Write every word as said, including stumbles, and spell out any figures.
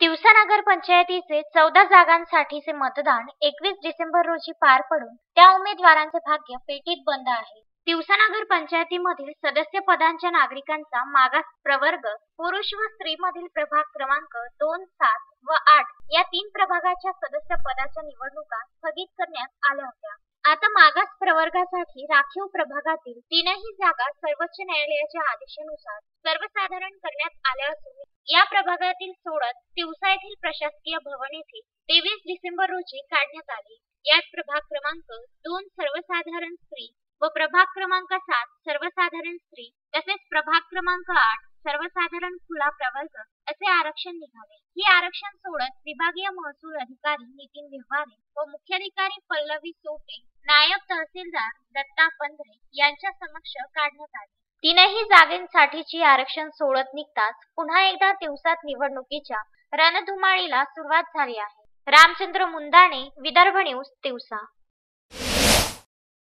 तिवसा नगर पंचायतीचे चौदा जागांसाठीचे मतदान एकवीस डिसेंबर रोजी पार पडून त्या उमेदवारांचे भाग्य पेटीत बंद आहे। तिवसा नगर पंचायतीमधील सदस्य पदांच्या नागरिकांचा मागास प्रवर्ग पुरुष व स्त्रीमधील प्रभाग क्रमांक दोन, सात व आठ या तीन प्रभागाच्या सदस्य पदाच्या निवडणुका स्थगित करण्यात आल्या होत्या। आता मागास प्रवर्गासाठी राखीव प्रभागातील तीनही जागा सर्वोच्च न्यायालयाच्या आदेशानुसार सर्वसाधारण करण्यात आल्या असून या प्रभागातील सोडत तिवसा येथील प्रशासकीय भवन येथे तेवीस डिसेंबर रोजी काढण्यात आली। यात प्रभाग क्रमांक दोन सर्वसाधारण स्त्री व प्रभाग क्रमांक सात सर्वसाधारण स्त्री तसेच प्रभाग क्रमांक आठ सर्वसाधारण खुला प्रवर्ग असे आरक्षण निघाले। ही आरक्षण सोडत विभागीय महसूल अधिकारी नितीन व्यवहारे व मुख्याधिकारी पल्लवी सोपे, नायब तहसीलदार दत्ता पंधरे यांच्या समक्ष काढण्यात आली। तीनही जागांसाठीची आरक्षण सोडत निघताच पुन्हा एकदा तिवसात निवडणुकीच्या रणधुमाळीला सुरुवात झाली आहे। रामचंद्र मुंदाणे, विदर्भ न्यूज, तिवसा।